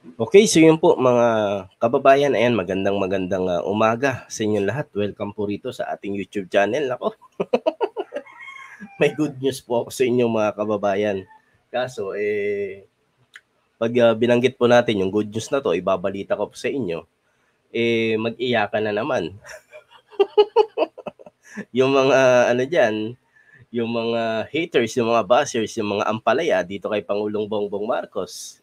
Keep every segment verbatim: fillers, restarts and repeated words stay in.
Okay, so yun po mga kababayan, ayan magandang magandang, ah, umaga sa inyong lahat. Welcome po rito sa ating YouTube channel. Naku, may good news po ako sa inyo mga kababayan. Kaso, eh, 'pag, ah, binanggit po natin yung good news na 'to, ibabalita ko po sa inyo, eh, mag-iyakan na naman. Yung mga ano diyan, yung mga haters, yung mga bashers, yung mga ampalaya dito kay Pangulong Bongbong Marcos.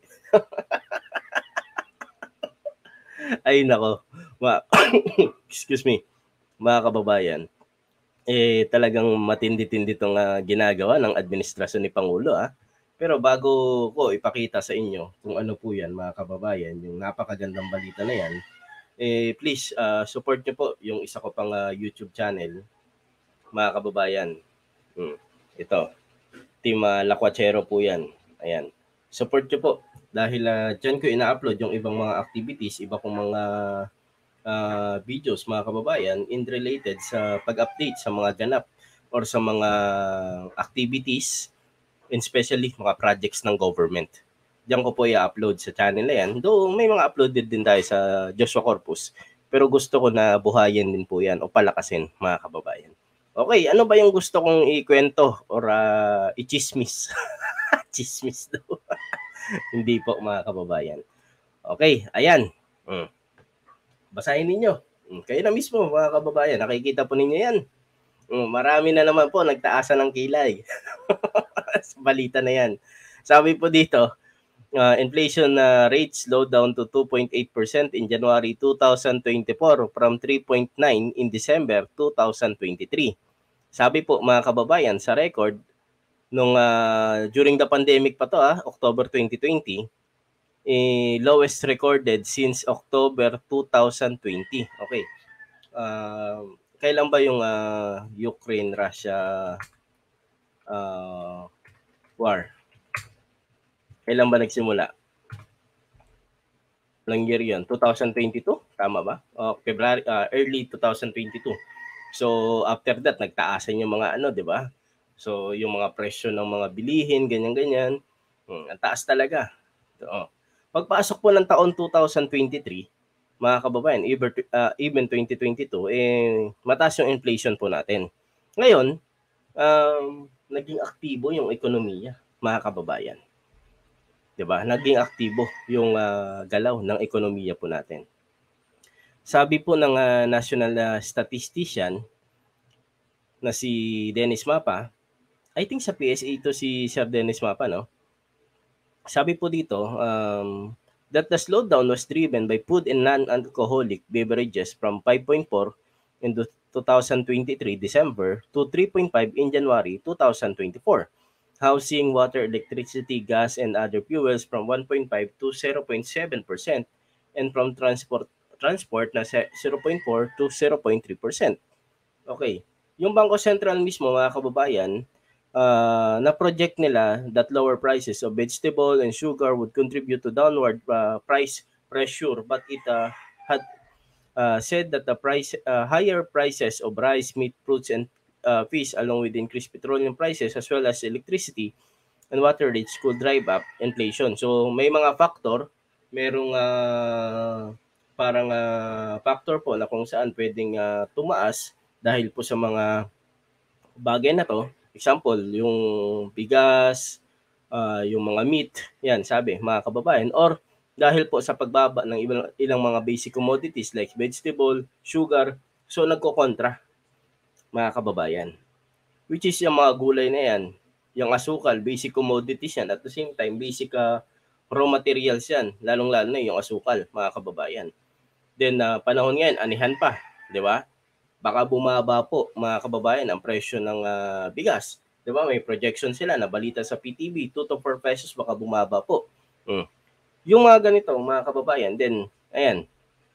Ay naku, ma excuse me, mga kababayan. Eh, talagang matindi-tindi 'tong, ah, ginagawa ng administrasyon ni Pangulo, ah. Pero bago ko ipakita sa inyo kung ano po 'yan mga kababayan, yung napakagandang balita na 'yan, eh, please, ah, support niyo po yung isa ko pang, ah, YouTube channel, mga kababayan. Hmm, ito, Team, ah, Lakwachero po 'yan, ayan. Support niyo po dahil, ah, diyan ko ina-upload yung ibang mga activities, iba kong mga, ah, videos mga kababayan in related sa pag-update sa mga ganap or sa mga activities, and especially mga projects ng government. Diyan ko po i-upload sa channel na yan. Though may mga uploaded din tayo sa Joshua Corpus, pero gusto ko na buhayin din po yan o palakasin mga kababayan. Okay, ano ba yung gusto kong ikwento or uh, i-chismis? Chismis daw. Hindi po mga kababayan. Okay, ayan. Hmm. Basahin ninyo. Hmm. Kayo na mismo mga kababayan, nakikita po ninyo yan. Hmm. Marami na naman po nagtaasan ng kilay. Sa balita na yan. Sabi po dito, uh, inflation uh, rate slowed down to two point eight percent in January twenty twenty-four from three point nine in December twenty twenty-three. Sabi po mga kababayan, sa record, nung uh, during the pandemic pa to, ah, October twenty twenty, eh, lowest recorded since October twenty twenty. Okay. Uh, kailan ba yung uh, Ukraine-Russia uh, war? Kailan ba nagsimula? Ilang year yun? twenty twenty-two? Tama ba? O February, uh, early twenty twenty-two. So, after that, nagtaasan yung mga ano, di ba? So, yung mga presyo ng mga bilihin, ganyan-ganyan. Hmm, ang taas talaga. So, pagpasok po ng taon twenty twenty-three, mga kababayan, even, uh, even twenty twenty-two, eh, mataas yung inflation po natin. Ngayon, um, naging aktibo yung ekonomiya, mga kababayan. 'Di ba? Naging aktibo yung uh, galaw ng ekonomiya po natin. Sabi po ng uh, national uh, statistician na si Dennis Mapa, I think sa P S A ito si Sir Dennis Mapa, no? Sabi po dito, um, that the slowdown was driven by food and non-alcoholic beverages from five point four in twenty twenty-three December to three point five in January twenty twenty-four. Housing, water, electricity, gas, and other fuels from one point five to zero point seven percent, and from transport transport na zero point four to zero point three percent. Okay. Yung Bangko Sentral mismo, mga kababayan, uh, na-project nila that lower prices of vegetable and sugar would contribute to downward uh, price pressure, but it uh, had uh, said that the price uh, higher prices of rice, meat, fruits, and uh, fish, along with increased petroleum prices as well as electricity and water rates, could drive up inflation. So may mga factor, merong uh, parang uh, factor po na kung saan pwedeng uh, tumaas dahil po sa mga bagay na to. Example, yung bigas, uh, yung mga meat, yan sabi mga kababayan, or dahil po sa pagbaba ng ilang, ilang mga basic commodities like vegetable, sugar, so nagko-kontra mga kababayan. Which is yung mga gulay na yan, yung asukal, basic commodities yan, at the same time, basic uh, raw materials yan, lalong-lalo na yung asukal, mga kababayan. Then, uh, panahon ngayon, anihan pa, di ba? Baka bumaba po, mga kababayan, ang presyo ng uh, bigas. Di ba? May projection sila, nabalita sa P T V, two to four pesos, baka bumaba po. Hmm. Yung mga ganito, mga kababayan, then, ayan,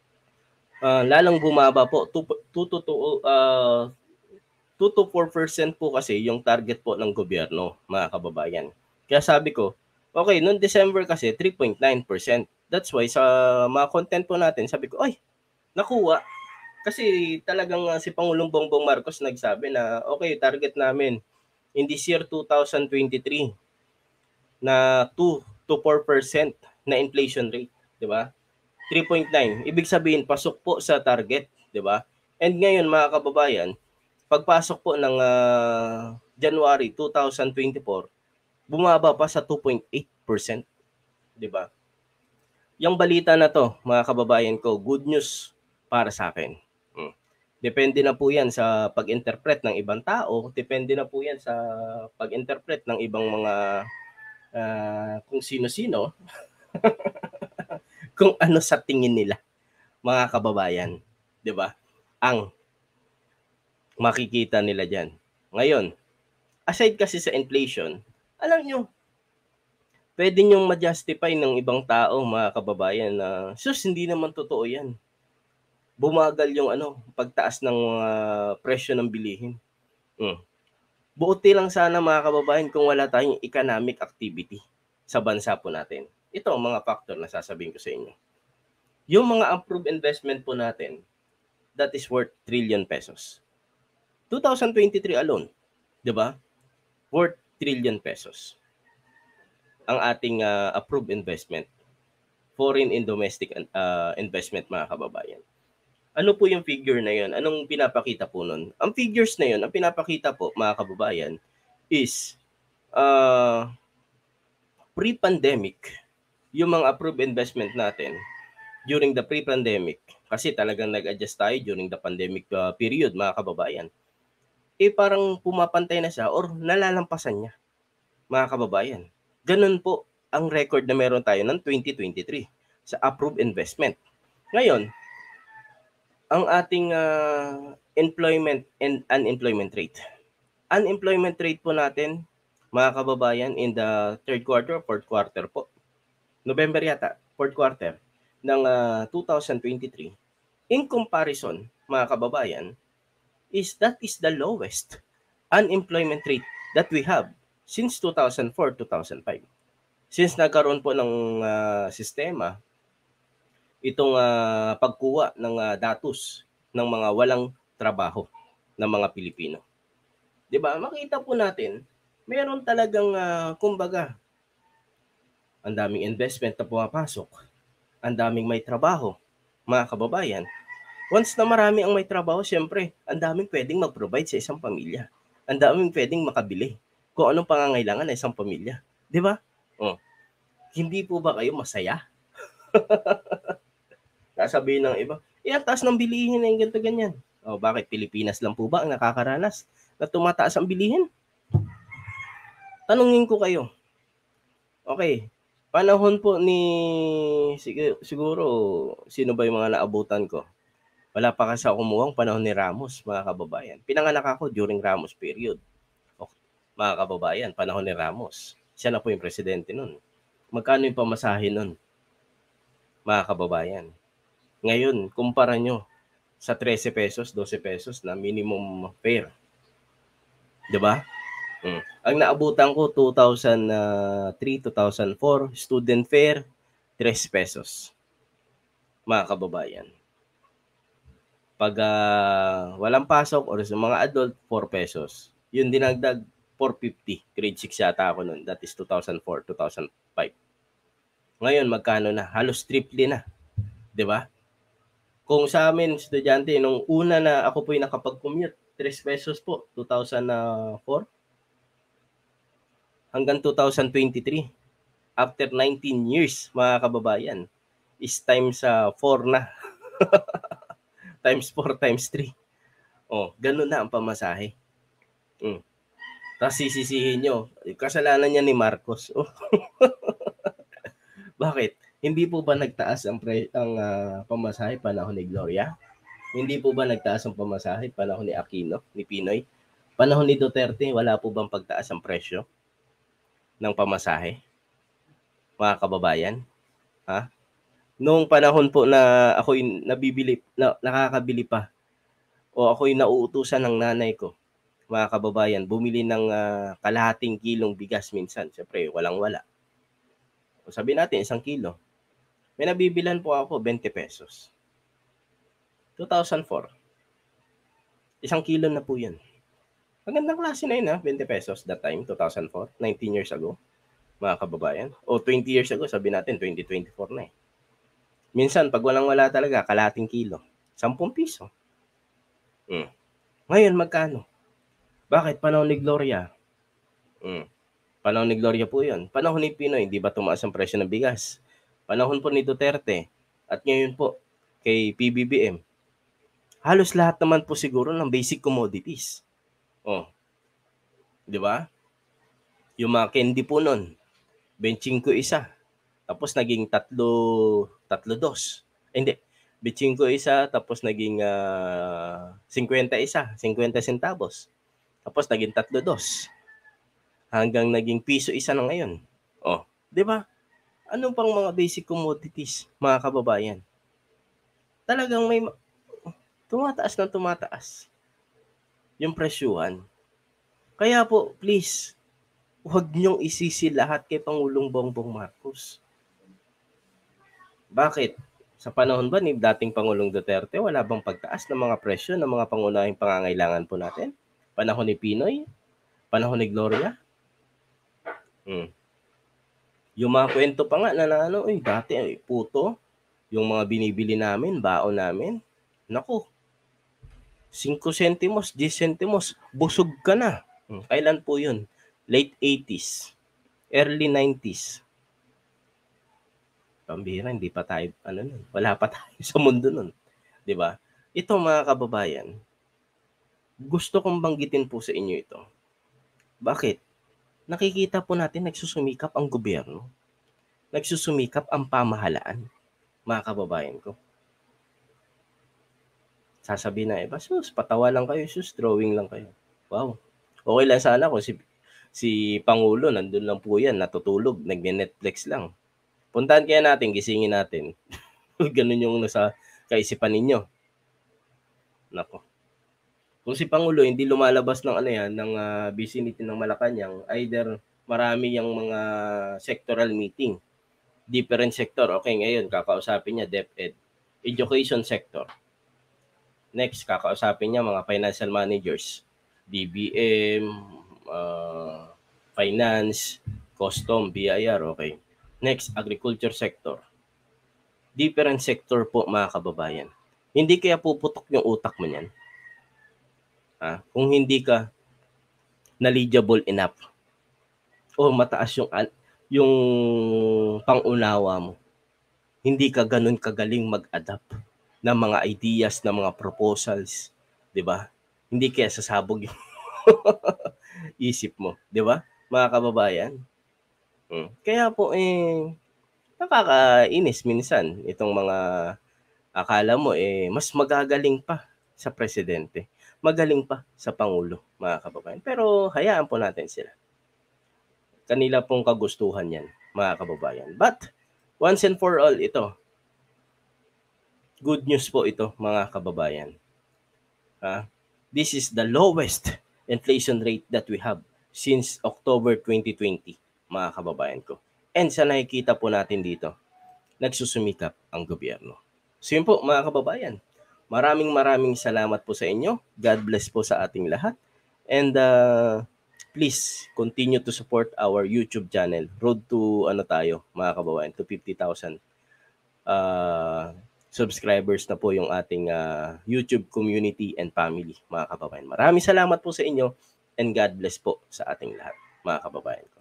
uh, lalong bumaba po, two to uh, two to four percent po kasi yung target po ng gobyerno, mga kababayan. Kaya sabi ko, okay, noong December kasi three point nine percent. That's why sa mga content po natin, sabi ko, ay, nakuha. Kasi talagang uh, si Pangulong Bongbong Marcos nagsabi na, okay, target namin in this year twenty twenty-three na two to four percent na inflation rate. 'di ba? three point nine. Ibig sabihin pasok po sa target, 'di ba? And ngayon mga kababayan, pagpasok po ng uh, January twenty twenty-four, bumaba pa sa two point eight percent, 'di ba? Yung balita na to, mga kababayan ko, good news para sa akin. Hmm. Depende na po 'yan sa pag-interpret ng ibang tao, depende na po 'yan sa pag-interpret ng ibang mga uh, kung sino-sino, kung ano sa tingin nila, mga kababayan, 'di ba? Ang makikita nila diyan. Ngayon, aside kasi sa inflation, alam nyo, pwede nyong ma-justify ng ibang tao, mga kababayan, na sus, hindi naman totoo yan. Bumagal yung ano, pagtaas ng uh, presyo ng bilihin. Hmm. Buti lang sana, mga kababayan, kung wala tayong economic activity sa bansa po natin. Ito ang mga factor na sasabihin ko sa inyo. Yung mga approved investment po natin, that is worth trillion pesos. twenty twenty-three alone, 'di ba? Worth trillion pesos ang ating uh, approved investment, foreign and domestic uh, investment, mga kababayan. Ano po yung figure na yun? Anong pinapakita po nun? Ang figures na yun, ang pinapakita po, mga kababayan, is uh, pre-pandemic, yung mga approved investment natin during the pre-pandemic, kasi talagang nag-adjust tayo during the pandemic uh, period, mga kababayan, eh parang pumapantay na siya or nalalampasan niya, mga kababayan. Ganun po ang record na meron tayo ng twenty twenty-three sa approved investment. Ngayon, ang ating uh, employment and unemployment rate. Unemployment rate po natin, mga kababayan, in the third quarter, fourth quarter po. November yata, fourth quarter ng uh, twenty twenty-three. In comparison, mga kababayan, is that is the lowest unemployment rate that we have since two thousand four to two thousand five. Since nagkaroon po ng uh, sistema, itong uh, pagkuha ng uh, datos ng mga walang trabaho ng mga Pilipino. 'Di ba? Makita po natin, meron talagang uh, kumbaga, ang daming investment na pumapasok, ang daming may trabaho, mga kababayan. Once na marami ang may trabaho, syempre, ang daming pwedeng mag-provide sa isang pamilya. Ang daming pwedeng makabili kung anong pangangailangan ng isang pamilya. 'Di ba? Oh. Hindi po ba kayo masaya? Sasabihin ng iba, eh, ang taas ng bilihin na yung ganito ganyan. O, bakit? Pilipinas lang po ba ang nakakaranas na tumataas ang bilihin? Tanungin ko kayo. Okay, panahon po ni, siguro, siguro sino ba yung mga naabutan ko? Wala pa kasi ako kumuhang panahon ni Ramos, mga kababayan. Pinanganak ako during Ramos period. Okay, mga kababayan, panahon ni Ramos. Siya na po yung presidente nun. Magkano yung pamasahe nun, mga kababayan? Ngayon, kumpara nyo sa thirteen pesos, twelve pesos na minimum fare. 'Di ba? Hmm. Ang naabutan ko two thousand three, two thousand four, student fare three pesos. Mga kababayan. Pag uh, walang pasok or sa mga adult, four pesos. Yun dinagdag four fifty. Grade six yata ako noon. That is two thousand four, two thousand five. Ngayon, magkano na? Halos triple na. 'Di ba? Kung sa amin, estudyante, nung una na ako po yung nakapag-commute, three pesos po, two thousand four hanggang two thousand twenty-three. After nineteen years, mga kababayan, is times uh, four na. Times four, times three. Oh, ganun na ang pamasahe. Mm. Tapos sisisihin nyo, kasalanan niya ni Marcos. Oh. Bakit? Hindi po ba nagtaas ang, pre- ang uh, pamasahe panahon ni Gloria? Hindi po ba nagtaas ang pamasahe panahon ni Aquino, ni Pinoy? Panahon ni Duterte, wala po bang pagtaas ang presyo ng pamasahe? Mga kababayan? Ha? Noong panahon po na ako'y nabibili, na, nakakabili pa, o ako'y nauutusan ng nanay ko, mga kababayan, bumili ng uh, kalahating kilong bigas minsan. Siyempre, walang-wala. O sabi natin, isang kilo. May nabibilan po ako, twenty pesos. two thousand four. Isang kilo na po yun. Magandang klase na yun, ha? twenty pesos that time, two thousand four, nineteen years ago, mga kababayan. O twenty years ago, sabi natin, twenty twenty-four na eh. Minsan, pag walang-wala talaga, kalahating kilo, sampung piso. Hmm. Ngayon, magkano? Bakit? Panahon ni Gloria. Hmm. Panahon ni Gloria po yun. Panahon ni Pinoy, di ba tumaas ang presyo ng bigas? Panahon po ni Duterte. At ngayon po, kay P B B M. Halos lahat naman po siguro ng basic commodities. Oh. Di ba? Yung mga candy po nun, twenty-five isa. Tapos naging tatlo, tatlo dos. Eh, hindi, twenty-five isa, tapos naging uh, fifty isa, fifty centavos. Tapos naging tatlo dos. Hanggang naging piso isa na ngayon. Oh, di ba? Ano pang mga basic commodities, mga kababayan? Talagang may tumataas na tumataas yung presyuhan. Kaya po, please, huwag niyong isisi lahat kay Pangulong Bongbong Marcos. Bakit? Sa panahon ba ni dating Pangulong Duterte, wala bang pagtaas ng mga presyo ng mga pangunahing pangangailangan po natin? Panahon ni Pinoy? Panahon ni Gloria? Hmm. Yung mga kwento pa nga na, na ano, eh, dati, eh, puto, yung mga binibili namin, baon namin, naku, five centimos, ten centimos, busog ka na. Hmm. Kailan po yun? Late eighties, early nineties. Pambihira, hindi pa tayo, ano nun, wala pa tayo sa mundo nun. Di ba? Ito mga kababayan, gusto kong banggitin po sa inyo ito. Bakit? Nakikita po natin nagsusumikap ang gobyerno. Nagsusumikap ang pamahalaan, mga kababayan ko. Sasabihin na iba, sus, patawa lang kayo, sus, drawing lang kayo. Wow. Okay lang sana kung si, si Pangulo, nandun lang po yan, natutulog, nag-Netflix lang. Puntahan kaya natin, gisingin natin. Ganun yung nasa kaisipan ninyo. Nako. Kung si Pangulo hindi lumalabas ng ano yan, ng uh, vicinity ng Malacanang, either marami yung mga sectoral meeting, different sector. Okay, ngayon kakausapin niya DepEd, education sector. Next, kakausapin niya mga financial managers, D B M, uh, finance, custom, B I R, okay. Next, agriculture sector. Different sector po mga kababayan. Hindi kaya puputok yung utak mo niyan? Ah, kung hindi ka knowledgeable enough o mataas yung yung pangunawa mo, hindi ka ganun kagaling mag-adapt ng mga ideas, ng mga proposals, di ba? Hindi kaya sasabog yung isip mo, di ba? Mga kababayan. Hmm. Kaya po eh nakakainis minsan itong mga akala mo eh mas magagaling pa sa presidente, magaling pa sa pangulo, mga kababayan. Pero hayaan po natin sila. Kanila pong kagustuhan yan, mga kababayan. But once and for all, ito, good news po ito, mga kababayan. Uh, this is the lowest inflation rate that we have since October twenty twenty, mga kababayan ko. And sa nakikita po natin dito, nagsusumikap ang gobyerno. So yun po, mga kababayan. Maraming maraming salamat po sa inyo. God bless po sa ating lahat. And uh, please continue to support our YouTube channel. Road to ano tayo, mga kababayan, to fifty thousand uh, subscribers na po yung ating uh, YouTube community and family, mga kababayan. Maraming salamat po sa inyo and God bless po sa ating lahat, mga kababayan.